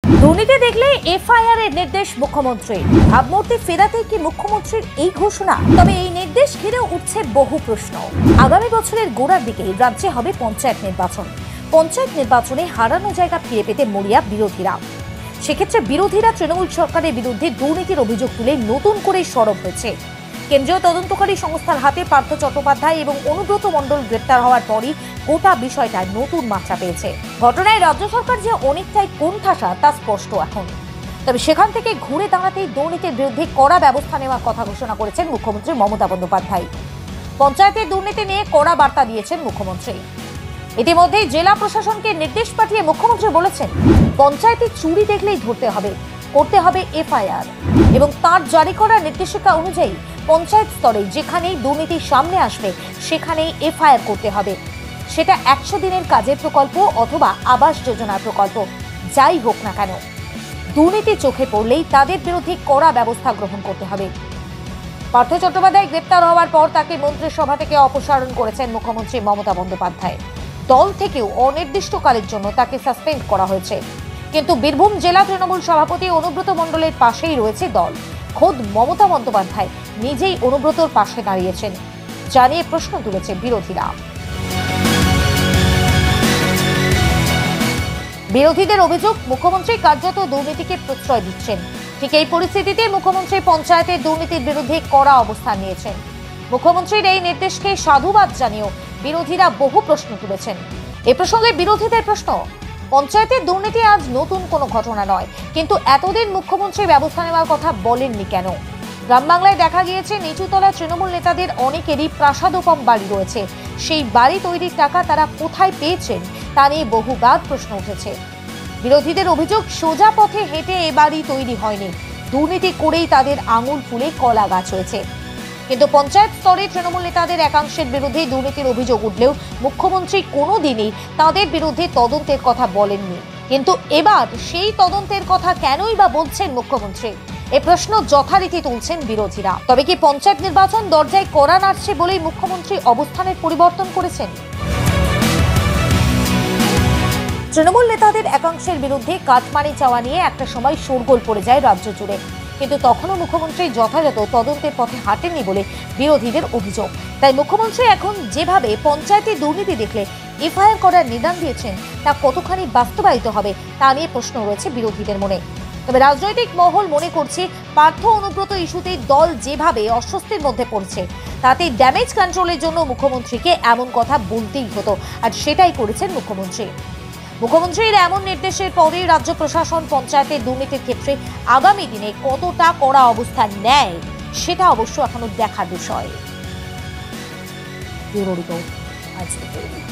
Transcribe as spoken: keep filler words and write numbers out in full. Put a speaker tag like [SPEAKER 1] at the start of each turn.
[SPEAKER 1] দুর্নীতি দেখলে এফআইআর এর নির্দেশ মুখ্যমন্ত্রীর। ভাবমূর্তি ফেরাতে কি মুখ্যমন্ত্রীর এই ঘোষণা? তবে এই নির্দেশ ঘিরে উঠছে বহু প্রশ্ন। আগামী বছরের গোড়ার দিকে রাজ্যে হবে পঞ্চায়েত নির্বাচন। পঞ্চায়েত নির্বাচনে হারানো জায়গা ফিরে পেতে মরিয়া বিরোধীরা। সেক্ষেত্রে বিরোধীরা তৃণমূল সরকারের বিরুদ্ধে দুর্নীতির অভিযোগ তুলে নতুন করে সরব হয়েছে। কেন্দ্রীয় তদন্তকারী সংস্থার হাতে পার্থ চট্টোপাধ্যায় এবং অনুব্রত মণ্ডল গ্রেপ্তার হওয়ার পরই গোটা বিষয়টা নতুন মাত্রা পেয়েছে। ঘটনায় রাজ্য সরকার যে অনেকটাই কোণঠাসা তা স্পষ্ট এখন। তবে সেখান থেকে ঘুরে দাঁড়াতেই দুর্নীতির বিরুদ্ধে কড়া ব্যবস্থা নেওয়ার কথা ঘোষণা করেছেন মুখ্যমন্ত্রী মমতা বন্দ্যোপাধ্যায়। পঞ্চায়েতের দুর্নীতি নিয়ে কড়া বার্তা দিয়েছেন মুখ্যমন্ত্রী। ইতিমধ্যেই জেলা প্রশাসনকে নির্দেশ পাঠিয়ে মুখ্যমন্ত্রী বলেছেন, পঞ্চায়েতে চুরি দেখলেই ধরতে হবে, করতে হবে এফআইআর এবং তার জারি করা নির্দেশিকা অনুযায়ী পঞ্চায়েত স্তরে যেখানেই দুর্নীতি সামনে আসবে সেখানেই এফআইআর করতে হবে। সেটা একশো দিনের কাজের প্রকল্প অথবা আবাস যোজনার প্রকল্প, যাই হোক না কেন, দুর্নীতি চোখে পড়লেই তাদের বিরুদ্ধে কড়া ব্যবস্থা গ্রহণ করতে হবে। পার্থ চট্টোপাধ্যায় গ্রেপ্তার হওয়ার পর তাকে মন্ত্রিসভা থেকে অপসারণ করেছেন মুখ্যমন্ত্রী মমতা বন্দ্যোপাধ্যায়। দল থেকেও অনির্দিষ্টকালের জন্য তাকে সাসপেন্ড করা হয়েছে। কিন্তু বীরভূম জেলা তৃণমূল সভাপতি অনুব্রত মণ্ডলের পাশেই রয়েছে দল। খোদ মমতা বন্দ্যোপাধ্যায় নিজেই অনুব্রতর পাশে দাঁড়িয়েছেন, জানিয়ে প্রশ্ন তুলেছে বিরোধীরা। বিরোধীদের অভিযোগ, মুখ্যমন্ত্রী কার্যত দুর্নীতিকে প্রশ্রয় দিচ্ছেন। ঠিক এই পরিস্থিতিতে মুখ্যমন্ত্রী পঞ্চায়েতের দুর্নীতির বিরুদ্ধে কড়া অবস্থান নিয়েছেন। মুখ্যমন্ত্রীর এই নির্দেশকে সাধুবাদ জানিয়েও বিরোধীরা বহু প্রশ্ন তুলেছেন। এ প্রসঙ্গে বিরোধীদের প্রশ্ন, পঞ্চায়েতের দুর্নীতি আজ নতুন কোনো ঘটনা নয়, কিন্তু এতদিন মুখ্যমন্ত্রী ব্যবস্থা নেওয়ার কথা বলেননি কেন? গ্রাম বাংলায় দেখা গিয়েছে নিচুতলা তৃণমূল নেতাদের অনেকেরই প্রাসাদোপম বাড়ি রয়েছে। সেই বাড়ি তৈরির টাকা তারা কোথায় পেয়েছেন তা নিয়ে বহুবার প্রশ্ন উঠেছে। বিরোধীদের অভিযোগ, সোজা পথে হেঁটে এ বাড়ি তৈরি হয়নি, দুর্নীতি করেই তাদের আঙুল ফুলে কলা গাছ হয়েছে। কিন্তু পঞ্চায়েত স্তরে তৃণমূল নেতাদের একাংশের বিরুদ্ধে দুর্নীতির অভিযোগ উঠলেও মুখ্যমন্ত্রী কোনোদিনই তাদের বিরুদ্ধে তদন্তের কথা বলেননি। কিন্তু এবার সেই তদন্তের কথা কেনই বা বলছেন মুখ্যমন্ত্রী? এ প্রশ্ন যথারীতি তুলছেন বিরোধীরা। তবে কি পঞ্চায়েত নির্বাচন দরজায় কড়া নাড়ছে বলেই মুখ্যমন্ত্রী অবস্থানের পরিবর্তন করেছেন? তৃণমূল নেতাদের একাংশের বিরুদ্ধে কাটমানি চাওয়া নিয়ে একটা সময় শোরগোল পড়ে যায় রাজ্য জুড়ে, কিন্তু তখনও মুখ্যমন্ত্রী যথাযথ তদন্তের পথে হাঁটেননি বলে বিরোধীদের অভিযোগ। তাই মুখ্যমন্ত্রী এখন যেভাবে পঞ্চায়েতে দুর্নীতি দেখলে এফআইআর করার নির্দেশ দিয়েছেন তা কতখানি বাস্তবায়িত হবে তা নিয়ে প্রশ্ন রয়েছে বিরোধীদের মনে। তবে রাজনৈতিক মহল মনে করছে, পার্থ অনুব্রত ইস্যুতে দল যেভাবে অস্বস্তির মধ্যে পড়ছে তাতে ড্যামেজ কন্ট্রোলের জন্য মুখ্যমন্ত্রীকে এমন কথা বলতেই হতো, আর সেটাই করেছেন মুখ্যমন্ত্রী। মুখ্যমন্ত্রীর এমন নির্দেশের পরে রাজ্য প্রশাসন পঞ্চায়েতের দুর্নীতির ক্ষেত্রে আগামী দিনে কতটা কড়া অবস্থান নেয় সেটা অবশ্য এখনো দেখার বিষয়। ব্যুরো রিপোর্ট, আজ।